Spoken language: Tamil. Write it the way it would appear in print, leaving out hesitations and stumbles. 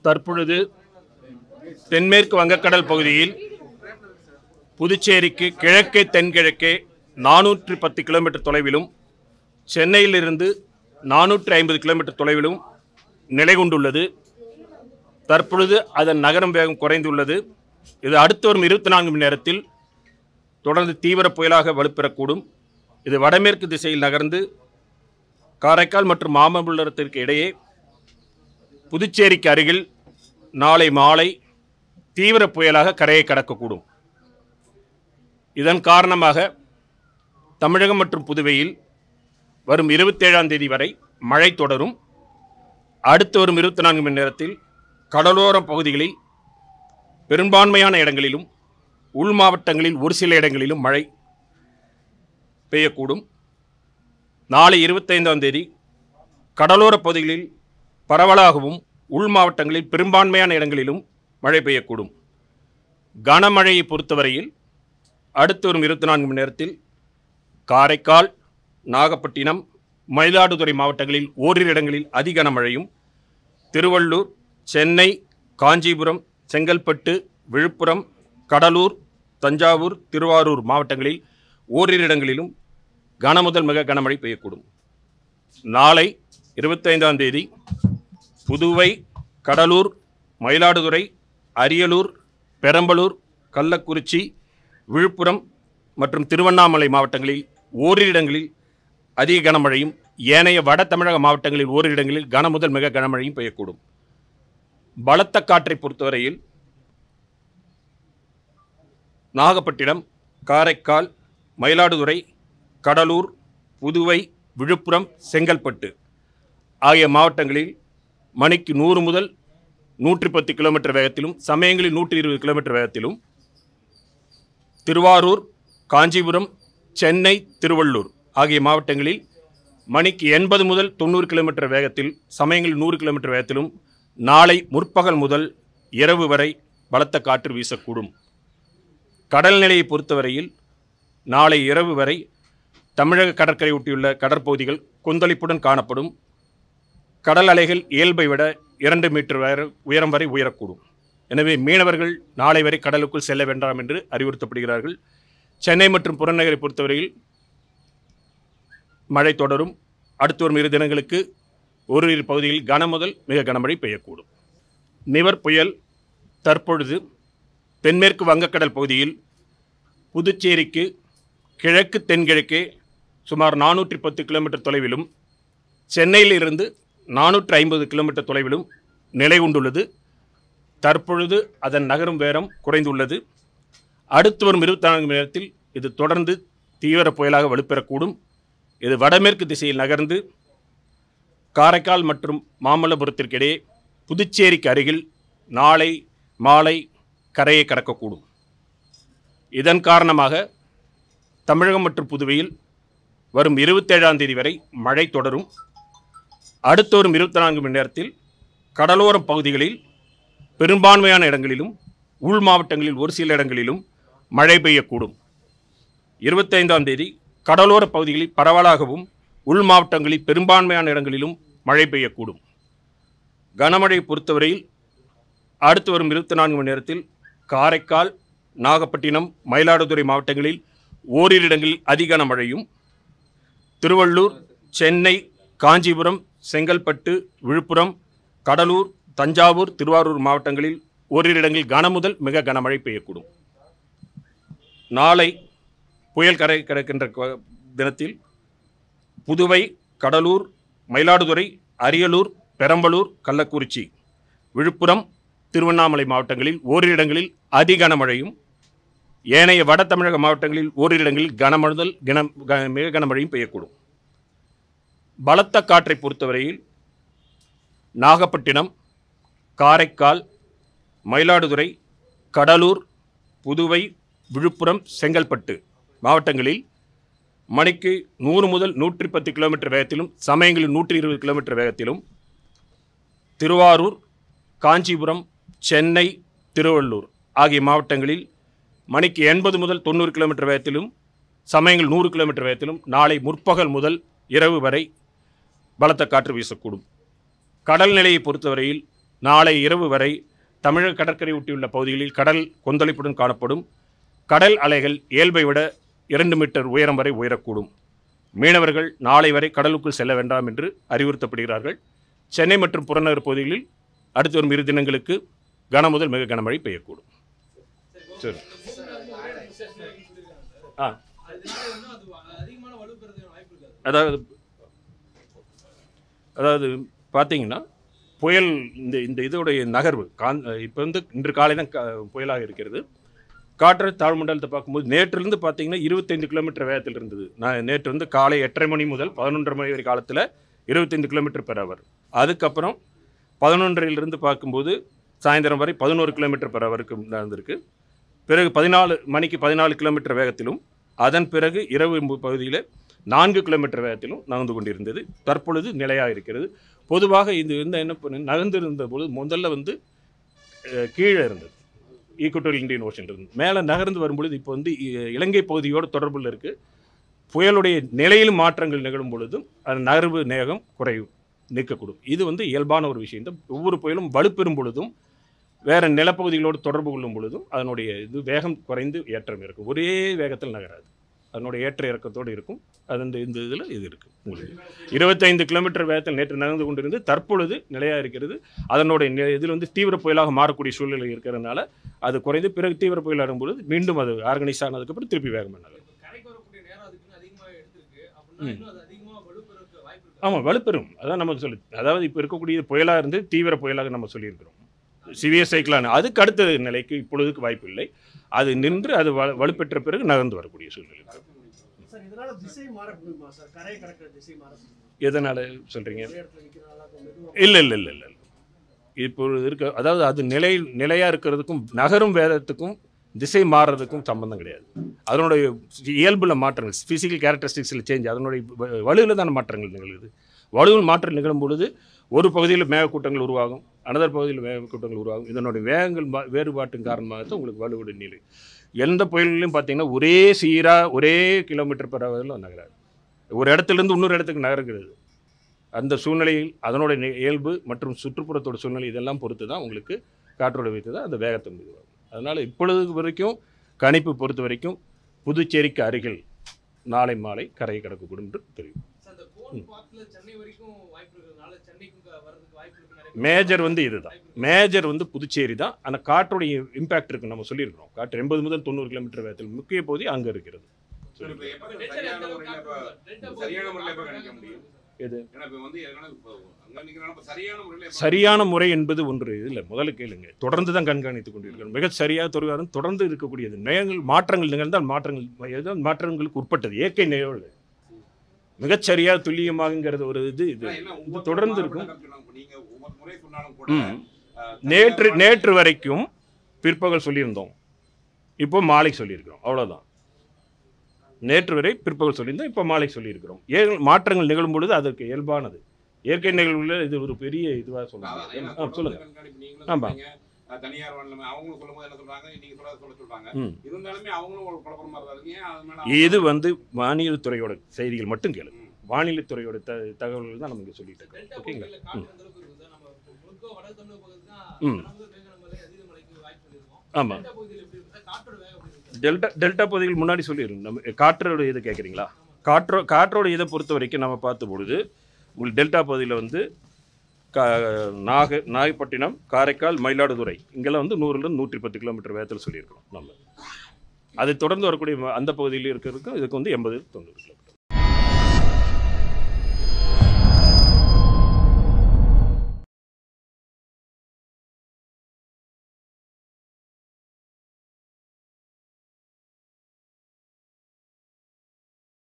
தற்பொழுது தென்மேற்கு வங்கக்கடல் பகுதியில் புதுச்சேரிக்கு கிழக்கே தென்கிழக்கே 410 கிலோமீட்டர் தொலைவிலும் சென்னையிலிருந்து 450 கிலோமீட்டர் தொலைவிலும் நிலை கொண்டுள்ளது. தற்பொழுது அதன் நகரும் வேகம் குறைந்துள்ளது. இது அடுத்து வரும் 24 மணி நேரத்தில் தொடர்ந்து தீவிர புயலாக வலுப்பெறக்கூடும். இது வடமேற்கு திசையில் நகர்ந்து காரைக்கால் மற்றும் மாமல்லபுரத்திற்கு இடையே புதுச்சேரிக்கு அருகில் நாளை மாலை தீவிர புயலாக கரையை கடக்கக்கூடும். இதன் காரணமாக தமிழகம் மற்றும் புதுவையில் வரும் 27ஆம் தேதி வரை மழை தொடரும். அடுத்து வரும் 24 மணி நேரத்தில் கடலோர பகுதிகளில் பெரும்பான்மையான இடங்களிலும் உள் மாவட்டங்களில் ஒரு சில இடங்களிலும் மழை பெய்யக்கூடும். நாளை 25ஆம் தேதி கடலோர பகுதிகளில் பரவலாகவும் உள் மாவட்டங்களில் பெரும்பான்மையான இடங்களிலும் மழை பெய்யக்கூடும். கனமழையை பொறுத்தவரையில் அடுத்து வரும் 24 மணி நேரத்தில் காரைக்கால், நாகப்பட்டினம், மயிலாடுதுறை மாவட்டங்களில் ஓரிரு இடங்களில் அதி கனமழையும், திருவள்ளூர், சென்னை, காஞ்சிபுரம், செங்கல்பட்டு, விழுப்புரம், கடலூர், தஞ்சாவூர், திருவாரூர் மாவட்டங்களில் ஓரிரு இடங்களிலும் கனமுதல் மிக கனமழை பெய்யக்கூடும். நாளை 25ஆம் தேதி புதுவை, கடலூர், மயிலாடுதுறை, அரியலூர், பெரம்பலூர், கள்ளக்குறிச்சி, விழுப்புரம் மற்றும் திருவண்ணாமலை மாவட்டங்களில் ஓரிரு இடங்களில் அதிக கனமழையும், ஏனைய வட தமிழக மாவட்டங்களில் ஓரிரு இடங்களில் கனமுதல் மிக கனமழையும் பெய்யக்கூடும். பலத்த காற்றை பொறுத்தவரையில் நாகப்பட்டினம், காரைக்கால், மயிலாடுதுறை, கடலூர், புதுவை, விழுப்புரம், செங்கல்பட்டு ஆகிய மாவட்டங்களில் மணிக்கு 100 முதல் 110 கிலோமீட்டர் வேகத்திலும், சமயங்களில் 120 கிலோமீட்டர் வேகத்திலும், திருவாரூர், காஞ்சிபுரம், சென்னை, திருவள்ளூர் ஆகிய மாவட்டங்களில் மணிக்கு 80 முதல் 90 கிலோமீட்டர் வேகத்தில், சமயங்களில் 100 கிலோமீட்டர் வேகத்திலும் நாளை முற்பகல் முதல் இரவு வரை பலத்த காற்று வீசக்கூடும். கடல் நிலையை பொறுத்தவரையில் நாளை இரவு வரை தமிழக கடற்கரை ஒட்டியுள்ள கடற்பகுதிகள் கொந்தளிப்புடன் காணப்படும். கடல் அலைகள் இயல்பை விட 2 மீட்டர் உயரம் வரை உயரக்கூடும். எனவே மீனவர்கள் நாளை வரை கடலுக்குள் செல்ல வேண்டாம் என்று அறிவுறுத்தப்படுகிறார்கள். சென்னை மற்றும் புறநகரை பொறுத்தவரையில் மழை தொடரும். அடுத்து வரும் 2 தினங்களுக்கு ஓரிரு பகுதியில் கனமுதல் மிக கனமழை பெய்யக்கூடும். நிவர் புயல் தற்பொழுது தென்மேற்கு வங்கக்கடல் பகுதியில் புதுச்சேரிக்கு கிழக்கு தென்கிழக்கே சுமார் 410 கிலோமீட்டர் தொலைவிலும், சென்னையிலிருந்து 450 கிலோமீட்டர் தொலைவிலும் நிலை கொண்டுள்ளது. தற்பொழுது அதன் நகரும் வேகம் குறைந்துள்ளது. அடுத்து வரும் 24 மணி நேரத்தில் இது தொடர்ந்து தீவிர புயலாக வலுப்பெறக்கூடும். இது வடமேற்கு திசையில் நகர்ந்து காரைக்கால் மற்றும் மாமல்லபுரத்திற்கிடையே புதுச்சேரிக்கு அருகில் நாளை மாலை கரையை கடக்கக்கூடும். இதன் காரணமாக தமிழகம் மற்றும் புதுவையில் வரும் 27ஆம் தேதி வரை மழை தொடரும். அடுத்து வரும் 24 மணி நேரத்தில் கடலோர பகுதிகளில் பெரும்பான்மையான இடங்களிலும் உள் மாவட்டங்களில் ஒரு சில இடங்களிலும் மழை பெய்யக்கூடும். 25ஆம் தேதி கடலோர பகுதிகளில் பரவலாகவும் உள் மாவட்டங்களில் பெரும்பான்மையான இடங்களிலும் மழை பெய்யக்கூடும். கனமழை பொறுத்தவரையில் அடுத்து வரும் 24 மணி நேரத்தில் காரைக்கால், நாகப்பட்டினம், மயிலாடுதுறை மாவட்டங்களில் ஓரிரு இடங்களில் அதிக மழையும், திருவள்ளூர், சென்னை, காஞ்சிபுரம், செங்கல்பட்டு, விழுப்புரம், கடலூர், தஞ்சாவூர், திருவாரூர் மாவட்டங்களில் ஓரிரு இடங்களில் கனமுதல் மிக கனமழை பெய்யக்கூடும். நாளை புயல் கரை கடக்கின்ற தினத்தில் புதுவை, கடலூர், மயிலாடுதுறை, அரியலூர், பெரம்பலூர், கள்ளக்குறிச்சி, விழுப்புரம், திருவண்ணாமலை மாவட்டங்களில் ஓரிரு இடங்களில் அதி கனமழையும், ஏனைய வட தமிழக மாவட்டங்களில் ஓரிரு இடங்களில் கனமுதல் மிக கனமழையும் பெய்யக்கூடும். பலத்த காற்றை பொறுத்தவரையில் நாகப்பட்டினம், காரைக்கால், மயிலாடுதுறை, கடலூர், புதுவை, விழுப்புரம், செங்கல்பட்டு மாவட்டங்களில் மணிக்கு 100 முதல் 110 கிலோமீட்டர் வேகத்திலும், சமயங்களில் 120 கிலோமீட்டர் வேகத்திலும், திருவாரூர், காஞ்சிபுரம், சென்னை, திருவள்ளூர் ஆகிய மாவட்டங்களில் மணிக்கு 80 முதல் 90 கிலோமீட்டர் வேகத்திலும், சமயங்கள் 100 கிலோமீட்டர் வேகத்திலும் நாளை முற்பகல் முதல் இரவு வரை பலத்த காற்று வீசக்கூடும். கடல் நிலையை பொறுத்தவரையில் நாளை இரவு வரை தமிழக கடற்கரை ஒட்டியுள்ள பகுதிகளில் கடல் கொந்தளிப்புடன் காணப்படும். கடல் அலைகள் இயல்பை விட 2 மீட்டர் உயரம் வரை உயரக்கூடும். மீனவர்கள் நாளை வரை கடலுக்குள் செல்ல வேண்டாம் என்று அறிவுறுத்தப்படுகிறார்கள். சென்னை மற்றும் புறநகர் பகுதிகளில் அடுத்து வரும் 2 தினங்களுக்கு கனமுதல் மிக கனமழை பெய்யக்கூடும். சரி. அதாவது பார்த்தீங்கன்னா புயல் இந்த இதோடைய நகர்வு இப்போ இன்று காலை தான் புயலாக இருக்கிறது. காற்று தாழ்மண்டலத்தை பார்க்கும்போது நேற்றிலிருந்து பார்த்தீங்கன்னா 25 கிலோமீட்டர் வேகத்தில் இருந்தது. நான் நேற்று காலை 8:30 மணி முதல் 11:30 மணி வரை காலத்தில் 25 கிலோமீட்டர் பெர் ஹவர். அதுக்கப்புறம் 11:30 பார்க்கும்போது சாயந்தரம் வரை 11 கிலோமீட்டர் பெர் ஹவருக்கு நடந்திருக்கு. பிறகு 14 மணிக்கு 14 கிலோமீட்டர் வேகத்திலும், அதன் பிறகு இரவு பகுதியில் 4 கிலோமீட்டர் வேகத்திலும் நகர்ந்து கொண்டிருந்தது. தற்பொழுது நிலையாக இருக்கிறது. பொதுவாக இது என்ன நகர்ந்திருந்த போது முதல்ல கீழே இருந்தது, ஈக்குவட்டோரியல் இந்தியன் ஓஷன் இருந்தது. மேலே நகர்ந்து வரும்பொழுது இப்போ இலங்கை பகுதியோடு தொடர்பில் இருக்குது. புயலுடைய நிலையிலும் மாற்றங்கள் நிகழும் பொழுதும் அது நகர்வு நேகம் குறையும் நிற்கக்கூடும். இது இயல்பான ஒரு விஷயம் தான். ஒவ்வொரு புயலும் வலுப்பெறும் பொழுதும் வேறு நிலப்பகுதிகளோடு தொடர்பு கொள்ளும் பொழுதும் அதனுடைய வேகம் குறைந்து ஏற்றம் இருக்கும். ஒரே வேகத்தில் நகராது, அதனுடைய ஏற்ற இறக்கத்தோடு இருக்கும். அது இந்த இதில் இது இருக்குது. உங்களுக்கு 25 கிலோமீட்டர் வேகத்தில் நேற்று நகர்ந்து கொண்டிருந்து தற்பொழுது நிலையாக இருக்கிறது. அதனுடைய இதில் தீவிர புயலாக மாறக்கூடிய சூழ்நிலை இருக்கிறதுனால அது குறைந்து பிறகு தீவிர புயல் ஆகும்பொழுது மீண்டும் அது ஆர்கனைஸ் ஆனதுக்கப்புறம் திருப்பி வேகமாக நகரும். ஆமாம், வலுப்பெறும். அதான் நம்ம அதாவது இப்போ இருக்கக்கூடிய புயலாக இருந்து தீவிர புயலாக நம்ம சொல்லியிருக்கிறோம். சிவியர் சைக்கிளான அதுக்கு அடுத்த நிலைக்கு இப்பொழுதுக்கு வாய்ப்பு இல்லை. அது நின்று அது வலுப்பெற்ற பிறகு நகர்ந்து வரக்கூடிய சூழ்நிலை. எதனால சொல்றீங்க? இல்லை இல்லை இல்லை இல்லை இப்பொழுது இருக்க, அதாவது அது நிலையாக இருக்கிறதுக்கும் நகரும் வேகத்துக்கும் திசை மாறுறதுக்கும் சம்பந்தம் கிடையாது. அதனுடைய இயல்பில் மாற்றங்கள், ஃபிசிக்கல் கேரக்டரிஸ்டிக்ஸில் சேஞ்ச், அதனுடைய வலுவில் தான மாற்றங்கள் நிகழ்குது. வலுவில் மாற்றம் நிகழும் பொழுது ஒரு பகுதியில் மேகக்கூட்டங்கள் உருவாகும், அனதர் பகுதியில் மேகக்கூட்டங்கள் உருவாகும். இதனுடைய வேகங்கள் வேறுபாட்டின் காரணமாக தான் உங்களுக்கு வலுவுடைய நிலை. எந்த புயல்களையும் பார்த்தீங்கன்னா ஒரே சீராக ஒரே கிலோமீட்டர் பெர் ஹவரில் நகராது. ஒரு இடத்துலேருந்து இன்னொரு இடத்துக்கு நகர்கிறது. அந்த சூழ்நிலையில் அதனுடைய இயல்பு மற்றும் சுற்றுப்புறத்தோட சூழ்நிலை இதெல்லாம் பொறுத்து தான் உங்களுக்கு காற்றோடு வைத்து தான் அந்த வேகத்தை முடிவாகும். அதனால் இப்பொழுது வரைக்கும் கணிப்பு பொறுத்த வரைக்கும் புதுச்சேரிக்கு அருகில் நாளை மாலை கரையை கடக்கக்கூடும் என்று தெரியும். மேஜர் இதுதான். மேஜர் புதுச்சேரி தான். ஆனால் காற்றுடைய இம்பாக்ட் இருக்குது. நம்ம சொல்லியிருக்கிறோம், காற்று 80 முதல் 90 கிலோமீட்டர் வேகத்தில் முக்கிய பகுதி அங்கே இருக்கிறது. சரியான முறை என்பது ஒன்று இல்லை. முதல்ல கேளுங்க, தொடர்ந்து தான் கண்காணித்துக் கொண்டிருக்கிறோம். மிக சரியாக தொடர்ந்து இருக்கக்கூடியது. மாற்றங்கள் நிகழ்ந்தால் மாற்றங்களுக்கு உட்பட்டது இயற்கை நிகழ்வு. மிகச்சரியாக துல்லியமாகங்கிறது ஒரு இது தொடர்ந்து இருக்கும். நேற்று வரைக்கும் பிற்பகல் சொல்லியிருந்தோம், இப்போ மாலை சொல்லியிருக்கிறோம், அவ்வளோதான். நேற்று வரை பிற்பகல் சொல்லியிருந்தோம், இப்போ மாலை சொல்லியிருக்கிறோம். மாற்றங்கள் நிகழும் பொழுது அதற்கு இயல்பானது. இயற்கை நிகழ்வுல இது ஒரு பெரிய இதுவாக சொல்லுங்க. சொல்லுங்க. ஆமாம், இது வானிலைத்துறையோட செய்திகள் மட்டும் கேளு. வானிலைத்துறையோட தகவல்கள் தான் நம்ம இங்கே சொல்லிட்டு இருக்கோம். ஓகேங்களா? ஆமாம், டெல்டா பகுதிகள் முன்னாடி சொல்லிடுங்க. நம்ம காற்றோட இதை கேட்குறீங்களா? காற்றோட இதை பொறுத்த வரைக்கும் நம்ம பார்த்த பொழுது உங்களுக்கு டெல்டா பகுதியில் நாகப்பட்டினம், காரைக்கால், மயிலாடுதுறை இங்கெல்லாம் 100லேருந்து 110 கிலோமீட்டர் வேகத்தில் சொல்லியிருக்கிறோம். நம்ம அதை தொடர்ந்து வரக்கூடிய அந்த பகுதியில் இருக்கிறதுக்கும் இதுக்கு 80-90 கிலோமீட்டர்.